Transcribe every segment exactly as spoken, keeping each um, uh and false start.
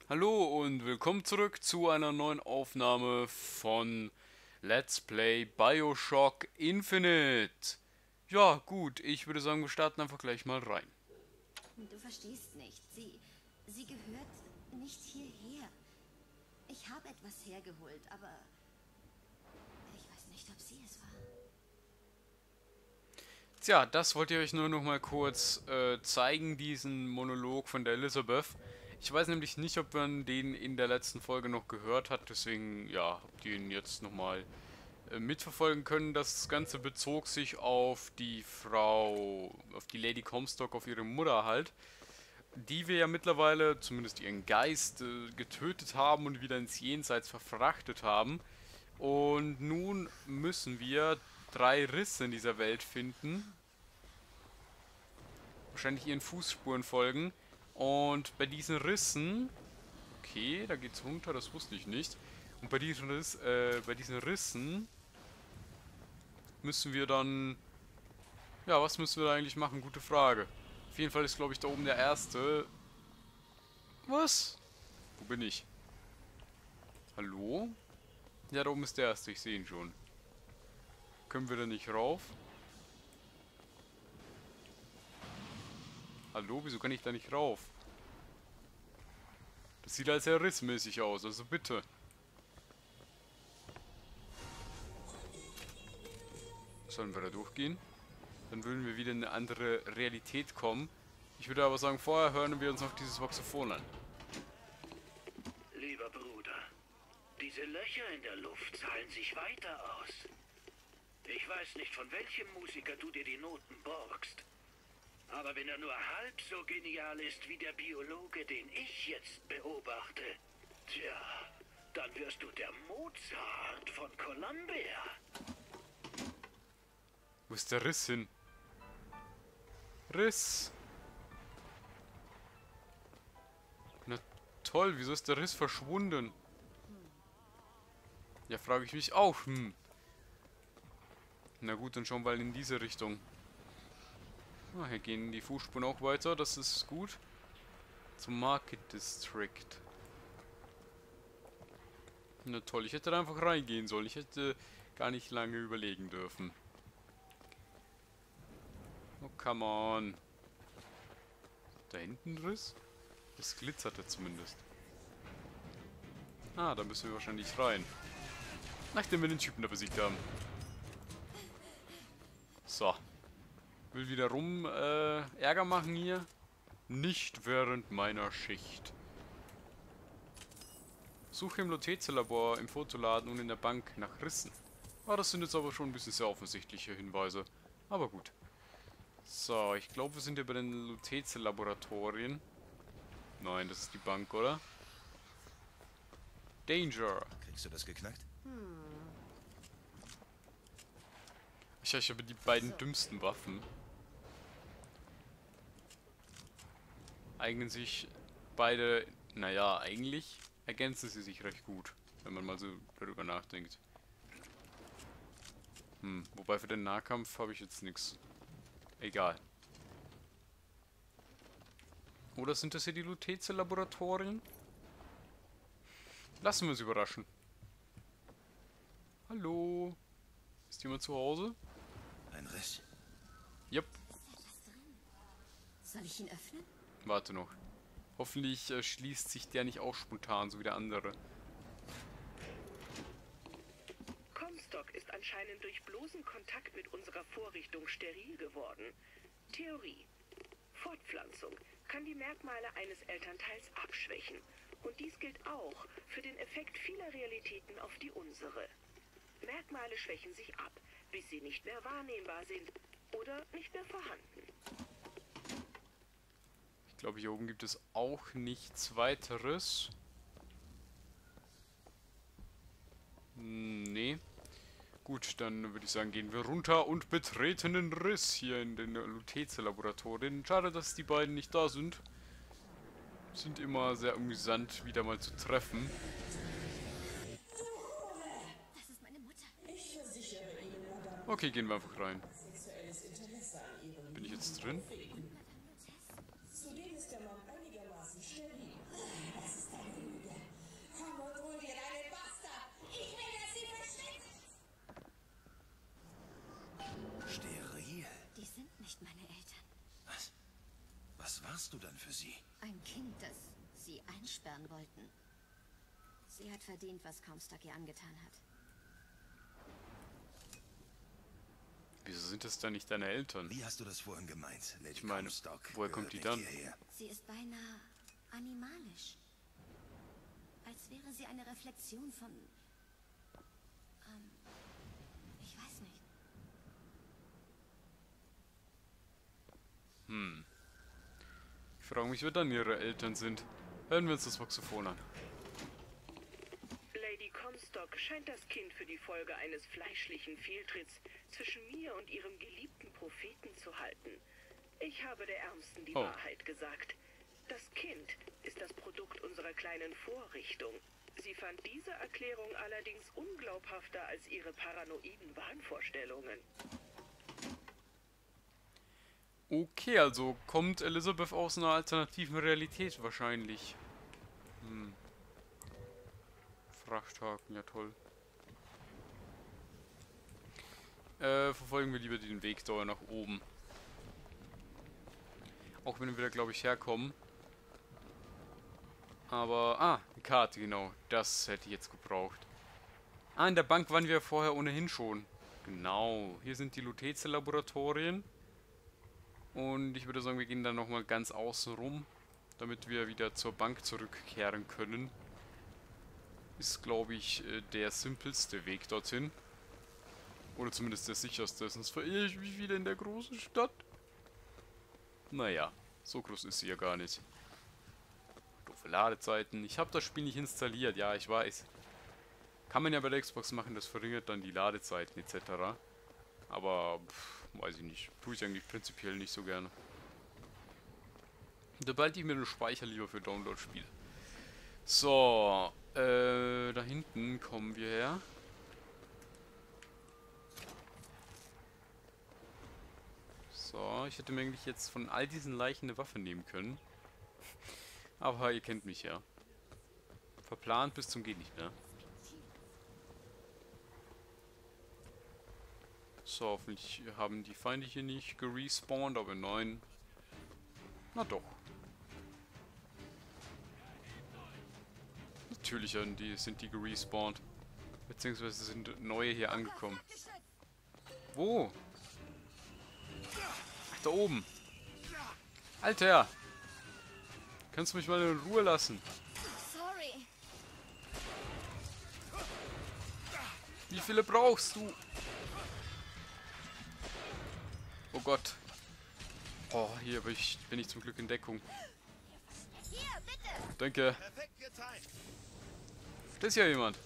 Hallo und willkommen zurück zu einer neuen Aufnahme von Let's Play BioShock Infinite. Ja, gut, ich würde sagen, wir starten einfach gleich mal rein. Du verstehst nicht. Sie, sie gehört nicht hierher. Ich habe etwas hergeholt, aber ich weiß nicht, ob sie es war. Tja, das wollte ich euch nur noch mal kurz äh, zeigen, diesen Monolog von der Elizabeth. Ich weiß nämlich nicht, ob man den in der letzten Folge noch gehört hat, deswegen, ja, habt ihr ihn jetzt nochmal äh, mitverfolgen können. Das Ganze bezog sich auf die Frau, auf die Lady Comstock, auf ihre Mutter halt, die wir ja mittlerweile, zumindest ihren Geist, äh, getötet haben und wieder ins Jenseits verfrachtet haben. Und nun müssen wir drei Risse in dieser Welt finden, wahrscheinlich ihren Fußspuren folgen. Und bei diesen Rissen, okay, da geht's runter, das wusste ich nicht. Und bei diesen, Riss, äh, bei diesen Rissen müssen wir dann, ja, was müssen wir da eigentlich machen? Gute Frage. Auf jeden Fall ist, glaube ich, da oben der erste. Was? Wo bin ich? Hallo? Ja, da oben ist der erste, ich sehe ihn schon. Können wir da nicht rauf? Hallo, wieso kann ich da nicht rauf? Das sieht halt sehr rissmäßig aus, also bitte. Sollen wir da durchgehen? Dann würden wir wieder in eine andere Realität kommen. Ich würde aber sagen, vorher hören wir uns noch dieses Voxophon an. Lieber Bruder, diese Löcher in der Luft zahlen sich weiter aus. Ich weiß nicht, von welchem Musiker du dir die Noten borgst. Aber wenn er nur halb so genial ist wie der Biologe, den ich jetzt beobachte, tja, dann wirst du der Mozart von Columbia. Wo ist der Riss hin? Riss! Na toll, wieso ist der Riss verschwunden? Ja, frage ich mich auch. Hm. Na gut, dann schauen wir mal in diese Richtung. Ah, hier gehen die Fußspuren auch weiter, das ist gut. Zum Market District. Na toll, ich hätte da einfach reingehen sollen. Ich hätte gar nicht lange überlegen dürfen. Oh, come on. Da hinten Riss? Das glitzerte zumindest. Ah, da müssen wir wahrscheinlich rein. Nachdem wir den Typen da besiegt haben. So. Will wieder rum äh, Ärger machen hier. Nicht während meiner Schicht. Suche im Luteze-Labor, im Fotoladen und in der Bank nach Rissen. Ah, das sind jetzt aber schon ein bisschen sehr offensichtliche Hinweise. Aber gut. So, ich glaube, wir sind ja bei den Luteze-Laboratorien. Nein, das ist die Bank, oder? Danger! Kriegst du das geknackt? Ich, ich habe die beiden dümmsten Waffen. Eignen sich beide, naja, eigentlich ergänzen sie sich recht gut, wenn man mal so darüber nachdenkt. Hm, wobei für den Nahkampf habe ich jetzt nichts. Egal. Oder sind das hier die Luteze-Laboratorien? Lassen wir uns überraschen. Hallo? Ist jemand zu Hause? Ein Riss. Jupp. Soll ich ihn öffnen? Warte noch. Hoffentlich äh, schließt sich der nicht auch spontan, so wie der andere. Comstock ist anscheinend durch bloßen Kontakt mit unserer Vorrichtung steril geworden. Theorie. Fortpflanzung kann die Merkmale eines Elternteils abschwächen. Und dies gilt auch für den Effekt vieler Realitäten auf die unsere. Merkmale schwächen sich ab, bis sie nicht mehr wahrnehmbar sind oder nicht mehr vorhanden. Ich glaube, hier oben gibt es auch nichts weiteres. Hm, nee. Gut, dann würde ich sagen, gehen wir runter und betreten den Riss hier in den Luteze-Laboratorien. Schade, dass die beiden nicht da sind. Sind immer sehr amüsant, wieder mal zu treffen. Das ist meine Mutter. Ich versichere Ihnen, Madame, Okay, gehen wir einfach rein. sexuelles Interesse an Ihrem Bin ich jetzt drin? Zudem ist der Mann einigermaßen steril. Das ist eine hast du dann für sie? Ein Kind, das sie einsperren wollten. Sie hat verdient, was Comstock ihr angetan hat. Wieso sind das dann nicht deine Eltern? Wie hast du das vorhin gemeint, Lady Ich meine, Comstock? woher kommt die Gehört dann? nicht hierher. Sie ist beinahe animalisch. Als wäre sie eine Reflexion von... Ähm, ich weiß nicht. Hm. Ich frage mich, wer dann ihre Eltern sind. Hören wir uns das Saxophon an. Lady Comstock scheint das Kind für die Folge eines fleischlichen Fehltritts zwischen mir und ihrem geliebten Propheten zu halten. Ich habe der Ärmsten die Oh. Wahrheit gesagt. Das Kind ist das Produkt unserer kleinen Vorrichtung. Sie fand diese Erklärung allerdings unglaubhafter als ihre paranoiden Wahnvorstellungen. Okay, also kommt Elizabeth aus einer alternativen Realität wahrscheinlich. Hm. Frachthaken, ja toll. Äh, verfolgen wir lieber den Weg da nach oben. Auch wenn wir da, glaube ich, herkommen. Aber, ah, die Karte, genau. Das hätte ich jetzt gebraucht. Ah, in der Bank waren wir vorher ohnehin schon. Genau. Hier sind die Lutece-Laboratorien. Und ich würde sagen, wir gehen dann nochmal ganz außen rum, damit wir wieder zur Bank zurückkehren können. Ist, glaube ich, der simpelste Weg dorthin. Oder zumindest der sicherste. Sonst verirre ich mich wieder in der großen Stadt. Naja, so groß ist sie ja gar nicht. Doofe Ladezeiten. Ich habe das Spiel nicht installiert, ja, ich weiß. Kann man ja bei der Xbox machen, das verringert dann die Ladezeiten et cetera. Aber, pff, weiß ich nicht. Tue ich eigentlich prinzipiell nicht so gerne. Da behalte ich mir den Speicher lieber für Download-Spiele. So, äh, da hinten kommen wir her. So, ich hätte mir eigentlich jetzt von all diesen Leichen eine Waffe nehmen können. Aber ihr kennt mich ja. Verplant bis zum geht nicht mehr. So, hoffentlich haben die Feinde hier nicht gerespawnt, aber nein. Na doch. Natürlich sind die, sind die gerespawnt. Beziehungsweise sind neue hier angekommen. Wo? Ach, da oben. Alter! Kannst du mich mal in Ruhe lassen? Sorry. Wie viele brauchst du? Oh Gott. Oh, hier bin ich, bin ich zum Glück in Deckung. Hier, bitte. Danke. Da ist ja jemand.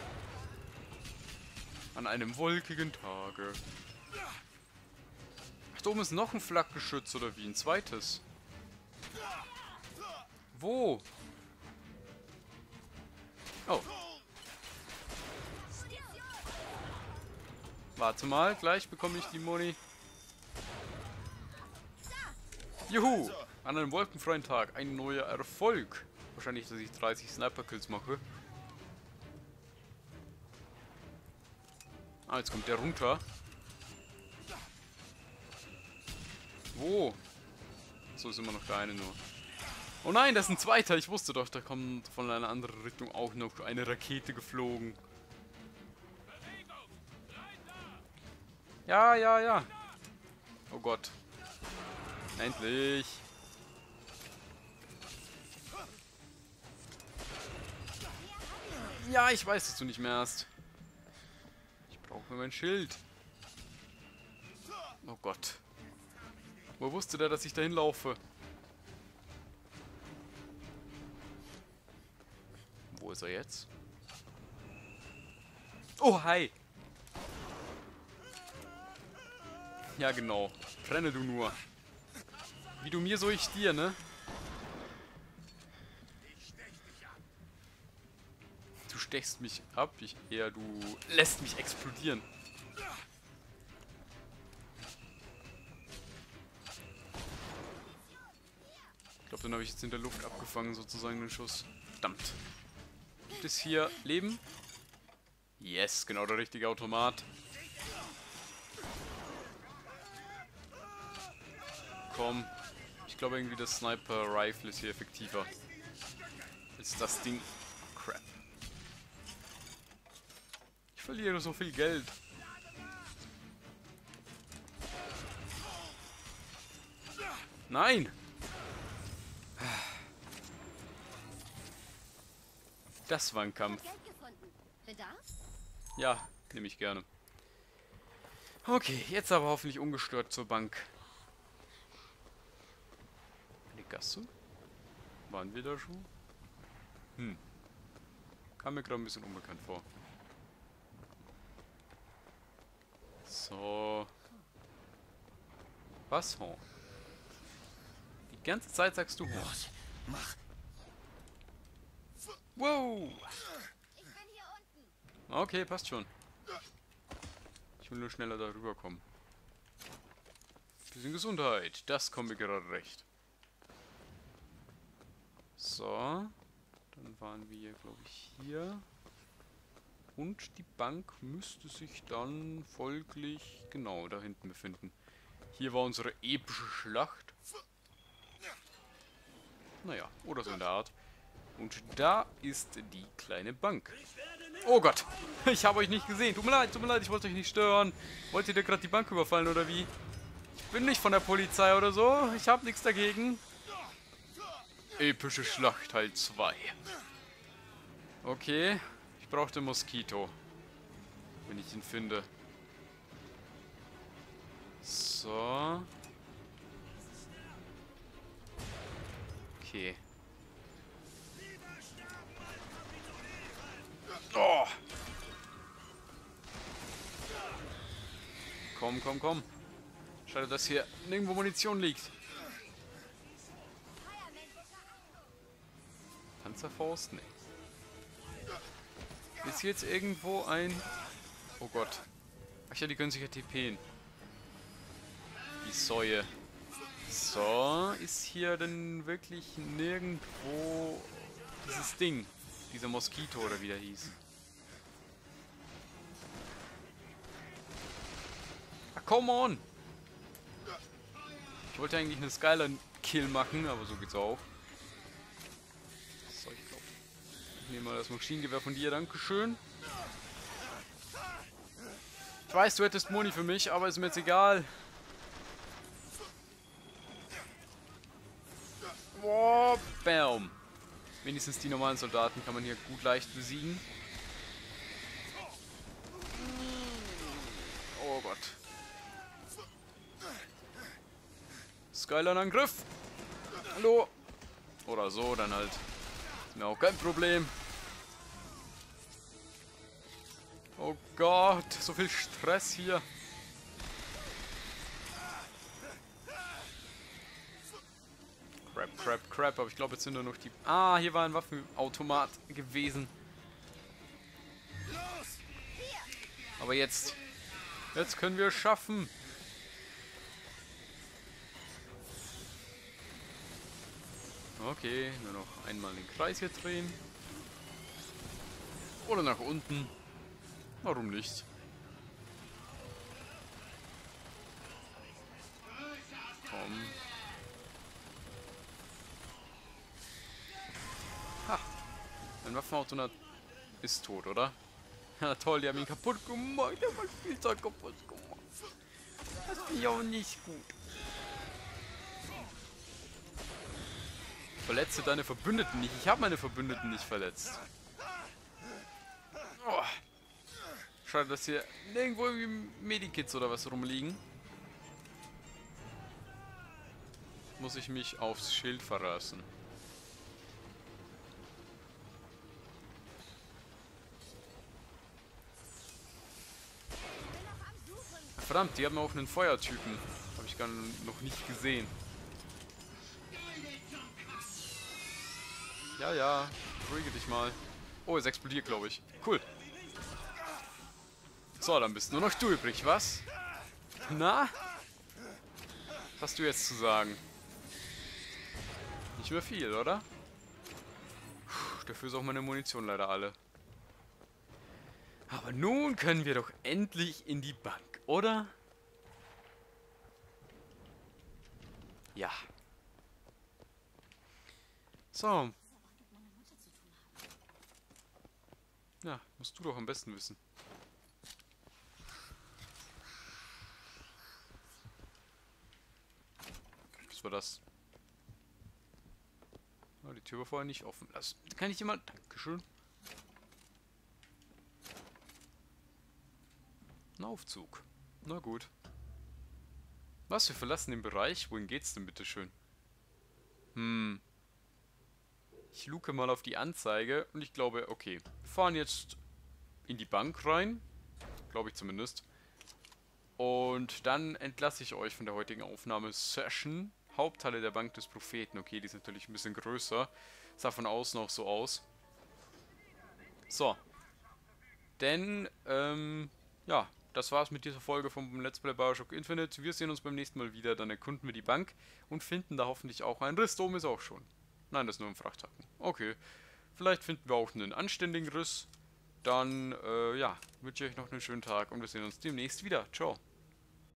An einem wolkigen Tage. Ach, da oben ist noch ein Flakgeschütz oder wie? Ein zweites. Wo? Oh. Warte mal, gleich bekomme ich die Moni. Juhu! An einem wolkenfreien Tag. Ein neuer Erfolg. Wahrscheinlich, dass ich dreißig Sniper-Kills mache. Ah, jetzt kommt der runter. Wo? So ist immer noch der eine nur. Oh nein, das ist ein zweiter. Ich wusste doch, da kommt von einer anderen Richtung auch noch eine Rakete geflogen. Ja, ja, ja. Oh Gott. Endlich. Ja, ich weiß, dass du nicht mehr hast. Ich brauche mein Schild. Oh Gott. Wo wusste der, dass ich dahin laufe? Wo ist er jetzt? Oh, hi. Ja, genau. Brenne du nur. Wie du mir, so ich dir, ne? Du stechst mich ab, ich eher du lässt mich explodieren. Ich glaube, den habe ich jetzt in der Luft abgefangen, sozusagen den Schuss. Verdammt. Gibt es hier Leben? Yes, genau der richtige Automat. Komm. Ich glaube irgendwie das Sniper Rifle ist hier effektiver. Als das Ding. Crap. Ich verliere so viel Geld. Nein! Das war ein Kampf. Geld gefunden. Bedarf? Ja, nehme ich gerne. Okay, jetzt aber hoffentlich ungestört zur Bank. Eine Gasse? Waren wir da schon? Hm. Kam mir gerade ein bisschen unbekannt vor. So. Was, Horn? Die ganze Zeit sagst du Horn. Los, mach. Wow! Ich bin hier unten. Okay, passt schon. Ich will nur schneller darüber kommen. Bisschen Gesundheit, das kommt mir gerade recht. So. Dann waren wir, glaube ich, hier. Und die Bank müsste sich dann folglich genau da hinten befinden. Hier war unsere epische Schlacht. Naja, oder so in der Art. Und da ist die kleine Bank. Oh Gott, ich habe euch nicht gesehen. Tut mir leid, tut mir leid, ich wollte euch nicht stören. Wollt ihr da gerade die Bank überfallen oder wie? Ich bin nicht von der Polizei oder so. Ich habe nichts dagegen. Epische Schlacht Teil zwei. Okay, ich brauche den Moskito. Wenn ich ihn finde. So. Okay. Oh. Komm, komm, komm. Schade, dass hier nirgendwo Munition liegt. Panzerfaust? Nee. Ist hier jetzt irgendwo ein... Oh Gott. Ach ja, die können sich ja TPen. Die Säue. So, ist hier denn wirklich nirgendwo dieses Ding? Dieser Moskito oder wie der hieß. Ah, come on! Ich wollte eigentlich eine Skyline-Kill machen, aber so geht's auch. So, ich glaube. Ich nehme mal das Maschinengewehr von dir, dankeschön. Ich weiß, du hättest Muni für mich, aber ist mir jetzt egal. Wow, bam. Wenigstens die normalen Soldaten kann man hier gut leicht besiegen. Oh Gott. Skyline-Angriff. Hallo. Oder so, dann halt. Ist mir auch kein Problem. Oh Gott, so viel Stress hier. Crap, crap, crap. Aber ich glaube, jetzt sind nur noch die... Ah, hier war ein Waffenautomat gewesen. Aber jetzt... Jetzt können wir es schaffen. Okay, nur noch einmal den Kreis hier drehen. Oder nach unten. Warum nicht? Komm. Ha. Mein Waffenautomat ist tot, oder? Ja toll, die haben ihn kaputt gemacht. Die haben mein Spielzeug kaputt gemacht. Das finde ich auch nicht gut. Verletze deine Verbündeten nicht. Ich habe meine Verbündeten nicht verletzt. Oh. Schade, dass hier nirgendwo irgendwie Medikits oder was rumliegen. Muss ich mich aufs Schild verlassen. Verdammt, die haben auch einen Feuertypen. Habe ich gar noch nicht gesehen. Ja, ja. Beruhige dich mal. Oh, es explodiert, glaube ich. Cool. So, dann bist nur noch du übrig, was? Na? Was hast du jetzt zu sagen? Nicht mehr viel, oder? Puh, dafür ist auch meine Munition leider alle. Aber nun können wir doch endlich in die Bank, oder? Ja. So. Ja, musst du doch am besten wissen. Was war das? Oh, die Tür war vorher nicht offen. Das kann ich jemand... Dankeschön. Ein Aufzug. Na gut. Was, wir verlassen den Bereich? Wohin geht's denn bitteschön? Hm. Ich luke mal auf die Anzeige und ich glaube, okay. Wir fahren jetzt in die Bank rein. Glaube ich zumindest. Und dann entlasse ich euch von der heutigen Aufnahmesession. Haupthalle der Bank des Propheten. Okay, die ist natürlich ein bisschen größer. Sah von außen auch so aus. So. Denn, ähm, ja, das war's mit dieser Folge vom Let's Play Bioshock Infinite. Wir sehen uns beim nächsten Mal wieder. Dann erkunden wir die Bank und finden da hoffentlich auch einen Riss. Da oben ist auch schon. Nein, das ist nur ein Frachthaken. Okay. Vielleicht finden wir auch einen anständigen Riss. Dann, äh, ja, wünsche ich euch noch einen schönen Tag und wir sehen uns demnächst wieder. Ciao.